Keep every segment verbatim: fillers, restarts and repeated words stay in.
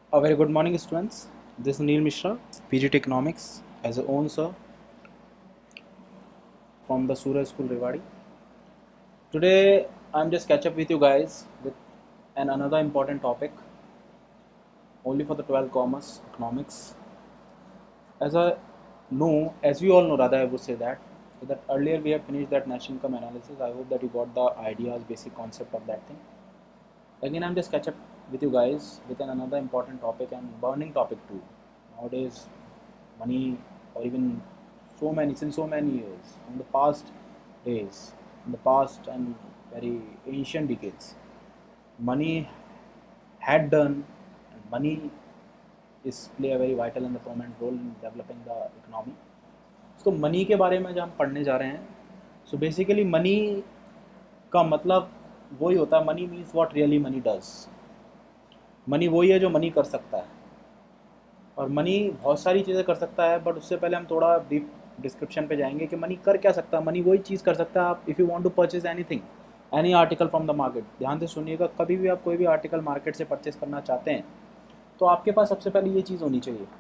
A very good morning, students. This is Neil Mishra, P G T Economics, as a own sir from the Surya School, Rewari. Today, I'm just catch up with you guys with an another important topic, only for the twelfth Commerce Economics. As I know, as we all know, rather I would say that that earlier we have finished that national income analysis. I hope that you got the ideas, basic concept of that thing. Again, I'm just catch up with you guys with an another important topic and burning topic too. Nowadays, money or even so many since so many years from the past days, in the past and very ancient decades, money had done and money is play a very vital and the prominent role in developing the economy. तो money के बारे में जब हम पढ़ने जा रहे हैं, सो बेसिकली मनी का मतलब वही होता है, money means what really money does. Money वही है जो मनी कर सकता है, और मनी बहुत सारी चीज़ें कर सकता है, बट उससे पहले हम थोड़ा डीप डिस्क्रिप्शन पे जाएंगे कि मनी कर क्या सकता है। मनी वही चीज़ कर सकता है, आप if you want to purchase anything, any article from the market. ध्यान से सुनिएगा, कभी भी आप कोई भी आर्टिकल मार्केट से परचेज करना चाहते हैं तो आपके पास सबसे पहले ये चीज़ होनी चाहिए।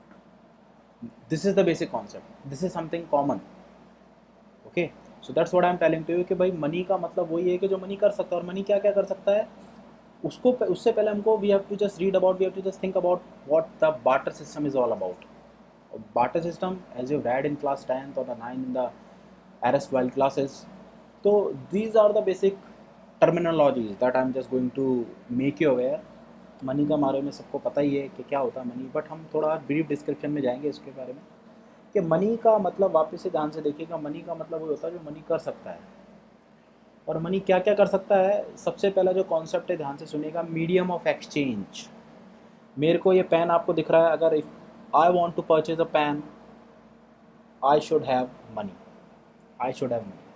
This is the basic concept, this is something common. Okay, so that's what I am telling to you कि भाई मनी का मतलब वही है कि जो मनी कर सकता है। और मनी क्या क्या कर सकता है उसको, उससे पहले हमको we have to just read about, we have to just think about what the barter system is all about. Barter system, as you read in class tenth or the nine in the erstwhile classes, so these are the basic terminologies that I'm just going to make you aware। Money का बारे में सबको पता ही है कि क्या होता है मनी, बट हम थोड़ा ब्रीफ डिस्क्रिप्शन में जाएंगे इसके बारे में कि मनी का मतलब, वापस से ध्यान से देखिएगा, मनी का मतलब वो होता है जो मनी कर सकता है। और मनी क्या क्या कर सकता है, सबसे पहला जो कॉन्सेप्ट है ध्यान से सुनिएगा, मीडियम ऑफ एक्सचेंज। मेरे को ये पेन आपको दिख रहा है, अगर if I want to purchase a pen, I should have money, I should have money,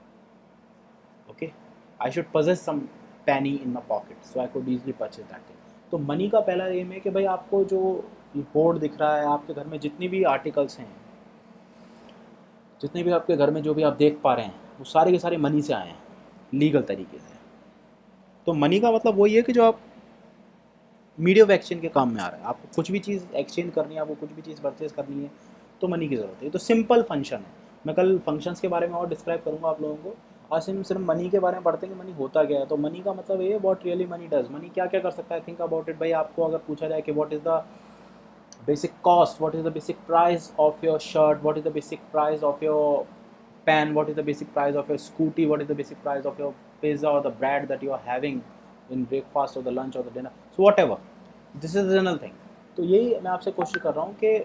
okay, I should possess some penny in my pocket so I could easily purchase that thing। तो money का पहला M है कि भाई आपको जो ये board दिख रहा है, आपके घर में जितनी भी आर्टिकल्स हैं, जितने भी आपके घर में जो भी आप देख पा रहे हैं, वो सारे के सारे मनी से आए हैं, लीगल तरीके से। तो मनी का मतलब वही है कि जो आप मीडियम ऑफ एक्सचेंज के काम में आ रहा है। आपको कुछ भी चीज़ एक्सचेंज करनी है, आपको कुछ भी चीज़ परचेज करनी है, तो मनी की ज़रूरत है। तो सिंपल फंक्शन है। मैं कल फंक्शंस के बारे में और डिस्क्राइब करूँगा आप लोगों को। आज हम सिर्फ मनी के बारे में पढ़ते हैं कि मनी होता क्या है। तो मनी का मतलब ये, what really money does. Money क्या क्या कर सकता है, थिंक अबाउट इट। भाई आपको अगर पूछा जाए कि what is the basic cost, what is the basic price of your shirt, what is the basic price of your pen, what is the basic price of your scooty, what is the basic price of your pizza or the bread that you are having in breakfast or the lunch or the dinner, so whatever, this is the general thing। तो यही मैं आपसे कोशिश कर रहा हूँ कि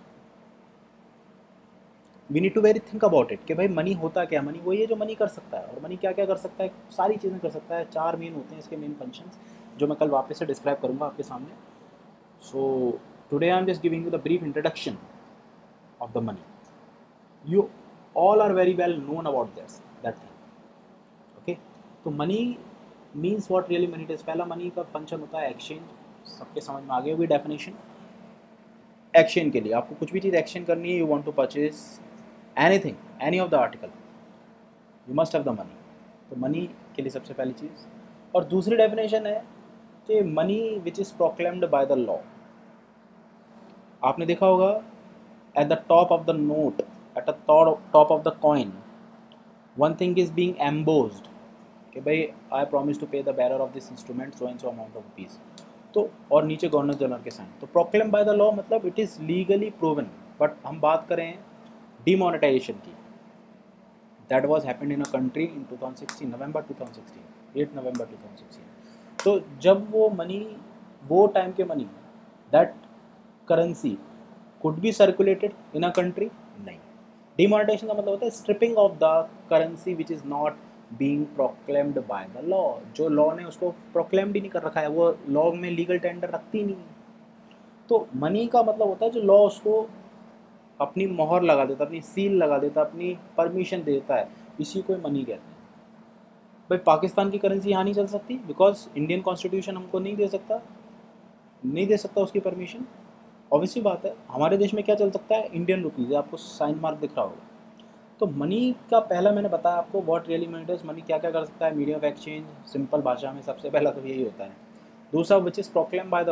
we need to very think about it कि भाई मनी होता क्या। मनी वही है जो मनी कर सकता है। और मनी क्या क्या कर सकता है, सारी चीज़ें कर सकता है। चार मेन होते हैं इसके, मेन फंक्शंस, जो मैं कल वापस से डिस्क्राइब करूँगा आपके सामने। So today I am just giving you the brief introduction of the money. You all are very well known about this, that thing. Okay? तो money means what really money does। पहला money का function होता है exchange. सबके समझ में आ गई होगी डेफिनेशन। एक्सचेंज के लिए आपको कुछ भी चीज़ एक्सचेंज करनी है, you want to purchase anything, any of the article, you must have the money. तो मनी के लिए सबसे पहली चीज़। और दूसरी डेफिनेशन है कि money which is proclaimed by the law. आपने देखा होगा at the top of the note, at the top of the coin, one thing is being embossed कि भाई I promise to pay the bearer of this instrument so and so amount of rupees. तो और नीचे governor general के sign. तो proclaim by the law मतलब it is legally proven. But हम बात करें डीमोनेटाइजेशन की, that was happened in a country in two thousand sixteen, November two thousand sixteen, eight November two thousand sixteen. तो जब वो मनी, वो टाइम के money, that currency could be circulated in a country, नहीं। demonetization का मतलब होता है stripping of the currency which is not being proclaimed by the law। जो law ने उसको proclaimed ही नहीं कर रखा है, वो law में legal tender रखती नहीं। तो money का मतलब होता है जो law उसको अपनी मोहर लगा देता, अपनी सील लगा देता, अपनी परमिशन देता है, इसी को मनी कहते हैं। भाई पाकिस्तान की करेंसी यहाँ नहीं चल सकती बिकॉज इंडियन कॉन्स्टिट्यूशन हमको नहीं दे सकता, नहीं दे सकता उसकी परमिशन। ऑब्वियसली बात है, हमारे देश में क्या चल सकता है, इंडियन रुपीज़, आपको साइन मार्क दिख रहा होगा। तो मनी का पहला मैंने बताया आपको what really money does. Money क्या क्या कर सकता है, मीडियम ऑफ एक्सचेंज, सिंपल भाषा में सबसे पहला तो यही होता है। दूसरा which is proclaim by the law.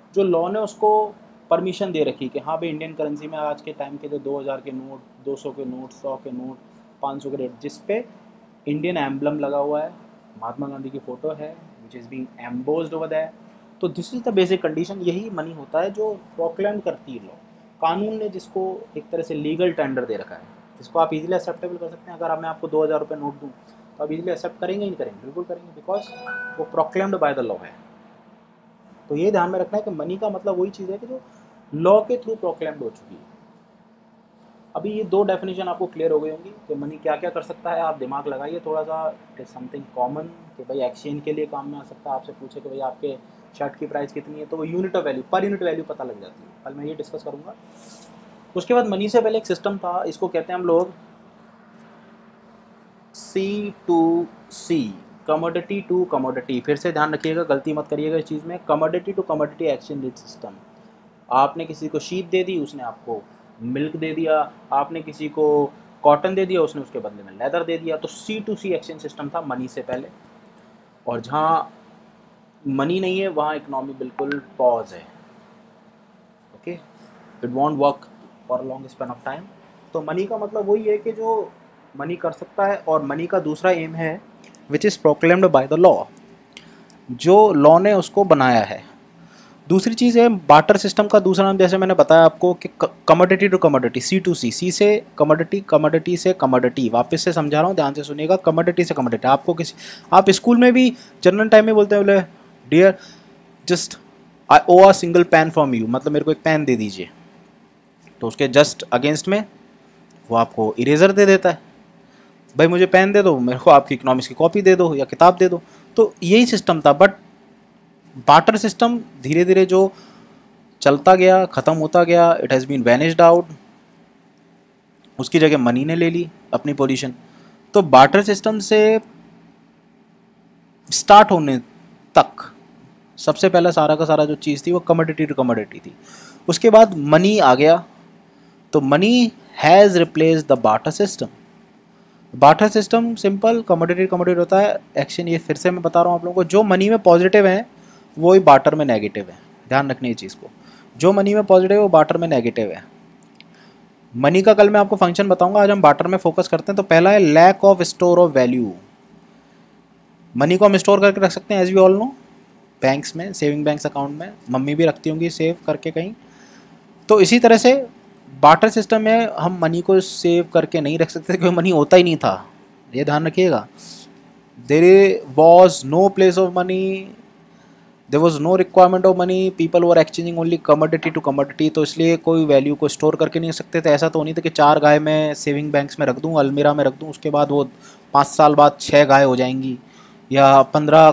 जो लॉ ने उसको परमिशन दे रखी कि हाँ भाई इंडियन करेंसी में आज के टाइम के जो दो हज़ार के नोट, दो सौ के नोट, सौ के नोट, पाँच सौ के रेट जिस पे इंडियन एम्बलम लगा हुआ है, महात्मा गांधी की फ़ोटो है which is being embossed over that, तो this is the basic condition. यही मनी होता है जो प्रोक्लेम करती है लॉ, कानून ने जिसको एक तरह से लीगल टेंडर दे रखा है, जिसको आप इजीली एक्सेप्टेबल कर सकते हैं। अगर मैं आपको दो हज़ार रुपये नोट दूँ तो आप इजीली एक्सेप्ट करेंगे ही नहीं करेंगे? बिल्कुल करेंगे, बिकॉज वो प्रोक्लेम्ड बाय द लॉ है। तो ये ध्यान में रखना है कि मनी का मतलब वही चीज़ है कि जो लॉ के थ्रू प्रोक्लेम्ड हो चुकी है। अभी ये दो डेफिनेशन आपको क्लियर हो गई होंगी कि मनी क्या क्या कर सकता है। आप दिमाग लगाइए थोड़ा सा, इट इज़ समथिंग कॉमन कि भाई एक्सचेंज के लिए काम में आ सकता है। आपसे पूछे कि भाई आपके शर्ट की प्राइस कितनी है, तो वो unit of value, per unit value पता लग जाती है। कल मैं ये डिस्कस करूँगा। उसके बाद मनी से पहले एक सिस्टम था, इसको कहते हैं हम लोग C to C, commodity to commodity. फिर से ध्यान रखिएगा, गलती मत करिएगा इस चीज़ में। Commodity to commodity exchange rate system. आपने किसी को शीप दे दी, उसने आपको मिल्क दे दिया। आपने किसी को कॉटन दे दिया, उसने उसके बदले में लेदर दे दिया। तो C to C exchange system था मनी से पहले। और जहाँ मनी नहीं है वहाँ इकोनॉमी बिल्कुल पॉज है। Okay, it won't work for long span of time. तो मनी का मतलब वही है कि जो मनी कर सकता है। और मनी का दूसरा एम है which is proclaimed by the law, जो लॉ ने उसको बनाया है। दूसरी चीज़ है बार्टर सिस्टम का दूसरा नाम, जैसे मैंने बताया आपको कि commodity to commodity, C to C, C से कमोडिटी, कमोडिटी से कमोडिटी। वापस से समझा रहा हूँ, ध्यान से सुनिएगा। कमोडिटी से कमोडिटी, आपको किसी, आप स्कूल में भी जनरल टाइम में बोलते हैं, बोले dear just I owe a single pen from you, मतलब मेरे को एक पेन दे दीजिए। तो उसके जस्ट अगेंस्ट में वो आपको इरेजर दे देता है। भाई मुझे पेन दे दो, मेरे को आपकी इकोनॉमिक्स की कॉपी दे दो या किताब दे दो। तो यही सिस्टम था। बट बार्टर सिस्टम धीरे धीरे जो चलता गया, ख़त्म होता गया, it has been vanished out. उसकी जगह मनी ने ले ली अपनी पोजीशन। तो बार्टर सिस्टम से स्टार्ट होने तक सबसे पहला सारा का सारा जो चीज़ थी वो कमोडिटी टू कमोडिटी थी। उसके बाद मनी आ गया, तो money has replace the barter system. Barter system simple commodity commodity होता है। एक्शन ये फिर से मैं बता रहा हूँ आप लोगों को, जो मनी में पॉजिटिव है वो ही बार्टर में नेगेटिव है। ध्यान रखनी है चीज़ को, जो मनी में पॉजिटिव है वो बार्टर में नेगेटिव है। मनी का कल मैं आपको फंक्शन बताऊंगा, आज हम बार्टर में फोकस करते हैं। तो पहला है lack of store of value. Money को हम स्टोर करके रख सकते हैं as we all know, banks में, सेविंग बैंक्स अकाउंट में, मम्मी भी रखती होंगी सेव करके कहीं। तो इसी तरह से बार्टर सिस्टम में हम मनी को सेव करके नहीं रख सकते क्योंकि मनी होता ही नहीं था। ये ध्यान रखिएगा। There was no place of money, there was no requirement of money, people were exchanging only commodity to commodity. तो इसलिए कोई वैल्यू को स्टोर करके नहीं सकते थे। ऐसा तो नहीं था कि चार गाय मैं सेविंग बैंक्स में रख दूँ, अलमीरा में रख दूँ, उसके बाद वो पाँच साल बाद छः गाय हो जाएंगी या पंद्रह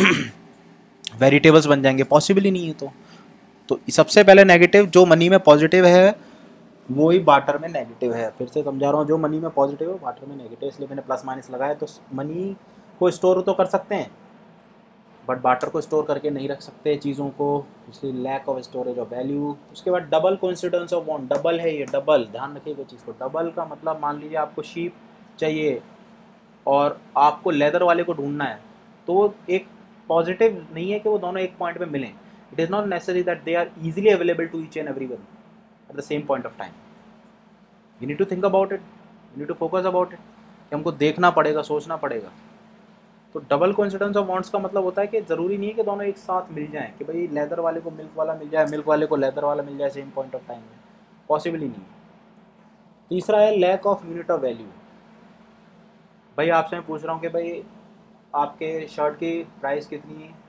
वेजिटेबल्स बन जाएंगे, पॉसिबल ही नहीं है। तो तो सबसे पहले नेगेटिव, जो मनी में पॉजिटिव है वो ही बार्टर में नेगेटिव है। फिर से समझा रहा हूँ, जो मनी में पॉजिटिव है बार्टर में नेगेटिव, इसलिए मैंने प्लस माइनस लगाया। तो मनी को स्टोर तो कर सकते हैं बट बार्टर को स्टोर करके नहीं रख सकते चीज़ों को, इसलिए lack of storage of value. उसके बाद double coincidence of bond, double है ये, डबल ध्यान रखिएगा चीज़ को। डबल का मतलब मान लीजिए आपको शीप चाहिए और आपको लेदर वाले को ढूंढना है, तो एक पॉजिटिव नहीं है कि वो दोनों एक पॉइंट पे मिलें। It is not necessary that they are easily available to each and every one at the same point of time. You need to think about it, you need to focus about it, कि हमको देखना पड़ेगा, सोचना पड़ेगा। तो double coincidence of bonds का मतलब होता है कि ज़रूरी नहीं है कि दोनों एक साथ मिल जाएं, कि भाई लेदर वाले को मिल्क वाला मिल जाए, मिल्क वाले को लेदर वाला मिल जाए सेम पॉइंट ऑफ टाइम में, पॉसिबल ही नहीं है। तीसरा है lack of unit of value. भाई आपसे मैं पूछ रहा हूँ कि भाई आपके शर्ट की प्राइस कितनी है,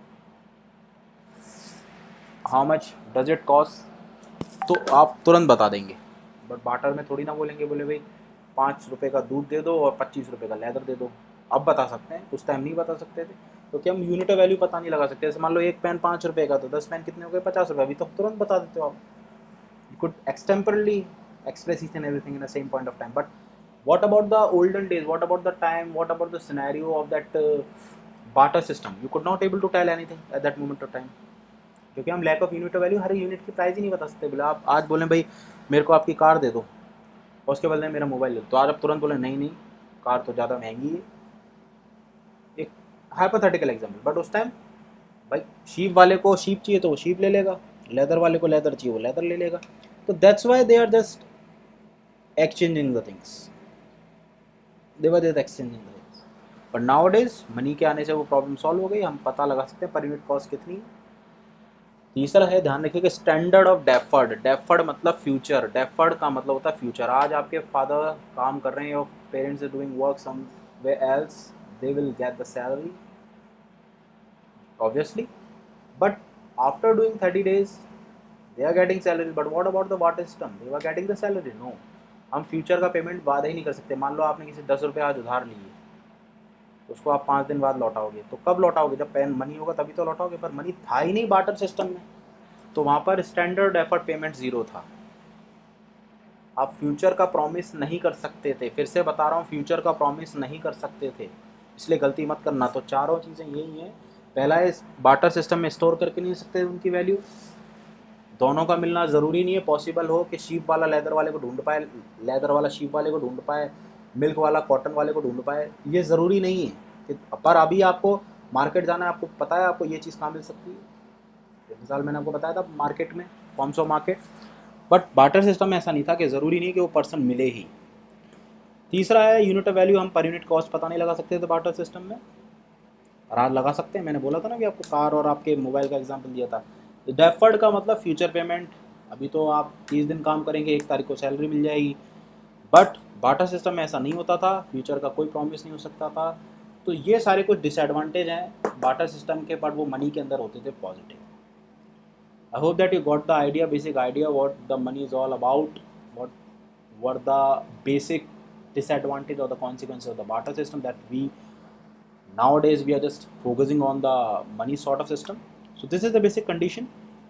how much does it cost, तो आप तुरंत बता देंगे। बट बार्टर में थोड़ी ना बोलेंगे, बोले भाई पाँच रुपये का दूध दे दो और पच्चीस रुपये का लेदर दे दो। अब बता सकते हैं, उस टाइम नहीं बता सकते थे क्योंकि हम यूनिट ऑफ वैल्यू पता नहीं लगा सकते। जैसे मान लो एक पेन पाँच रुपये का, तो दस पेन कितने हो गए, पचास रुपये। अभी तो तुरंत बता देते हो आप। You could extemporally express each and everything in the same point of time. But what about the olden days, what about the time, what about the scenario of that uh, barter system? You could not able to tell anything at that moment of time, क्योंकि हम lack of unit of value हर unit की price ही नहीं बता सकते। बोले आप आज बोलें भाई मेरे को आपकी कार दे दो और उसके बदले मेरा मोबाइल दे दो, तो आज आप तुरंत बोले नहीं नहीं कार तो ज़्यादा महंगी है। एक हाइपोथेटिकल एग्जाम्पल। बट उस टाइम भाई शीप वाले को शीप चाहिए तो वो शीप ले लेगा, लेदर वाले को लेदर चाहिए, वो लेदर ले लेगा। तो that's why they are just exchanging the things, they were just exchanging the things. But nowadays money के आने से वो प्रॉब्लम सॉल्व हो गई, हम पता लगा सकते हैं पर यूनिट कॉस्ट कितनी है। तीसरा है, ध्यान रखिए कि स्टैंडर्ड ऑफ डेफर्ड, डेफर्ड मतलब फ्यूचर, डेफर्ड का मतलब होता है फ्यूचर। आज आपके फादर काम कर रहे हैं, your parents are doing work somewhere else, they will get the salary obviously, but after doing thirty days they are getting salary, but what about the water system, they were getting the salary? No, हम future का payment वादा ही नहीं कर सकते। मान लो आपने किसी दस रुपये आज उधार लिए, उसको आप पाँच दिन बाद लौटाओगे, तो कब लौटाओगे? जब पेन मनी होगा तभी तो लौटाओगे, पर मनी था ही नहीं बार्टर सिस्टम में, तो वहाँ पर स्टैंडर्ड एफर्ट पेमेंट ज़ीरो था। आप फ्यूचर का प्रॉमिस नहीं कर सकते थे, फिर से बता रहा हूँ, फ्यूचर का प्रॉमिस नहीं कर सकते थे, इसलिए गलती मत करना। तो चारों चीज़ें यही हैं। पहला है, बार्टर सिस्टम में स्टोर करके नहीं सकते उनकी वैल्यू, दोनों का मिलना ज़रूरी नहीं है, पॉसिबल हो कि शीप वाला लेदर वाले को ढूंढ पाए, लेदर वाला शीप वाले को ढूंढ पाए, मिल्क वाला कॉटन वाले को ढूंढ पाए, ये ज़रूरी नहीं है कि, पर अभी आपको मार्केट जाना है, आपको पता है आपको ये चीज़ कहाँ मिल सकती है। मिसाल मैंने आपको बताया था मार्केट में, forms of market, but barter system में ऐसा नहीं था कि ज़रूरी नहीं कि वो पर्सन मिले ही। तीसरा है यूनिट ऑफ वैल्यू, हम पर यूनिट कॉस्ट पता नहीं लगा सकते थे बार्टर सिस्टम में, और आज लगा सकते हैं। मैंने बोला था ना कि आपको कार और आपके मोबाइल का एग्जांपल दिया था। डेफर्ड का मतलब फ्यूचर पेमेंट, अभी तो आप तीस दिन काम करेंगे, एक तारीख को सैलरी मिल जाएगी, बट बार्टर सिस्टम में ऐसा नहीं होता था, फ्यूचर का कोई प्रॉमिस नहीं हो सकता था। तो ये सारे कुछ डिसएडवांटेज हैं बार्टर सिस्टम के, बट वो मनी के अंदर होते थे positive. I hope that you got the idea, basic idea what the money is all about, what were the basic disadvantage or the consequences of the barter system that we nowadays we are just focusing on the money sort of system. So this is the basic condition,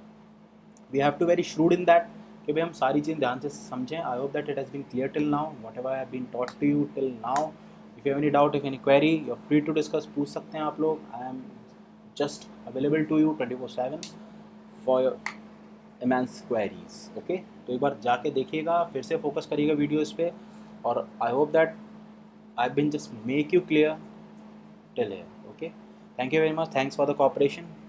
we have to very shrewd in that कि भाई हम सारी चीज़ ध्यान से समझें। I hope that it has been clear till now, whatever I have been taught to you till now. If you have any doubt, if any query, you are free to discuss, पूछ सकते हैं आप लोग। I am just available to you twenty four seven for immense queries. Okay, तो एक बार जाके देखिएगा, फिर से फोकस करिएगा वीडियोज़ पे, और I hope that I been just make you clear till here. Okay, thank you very much, thanks for the cooperation.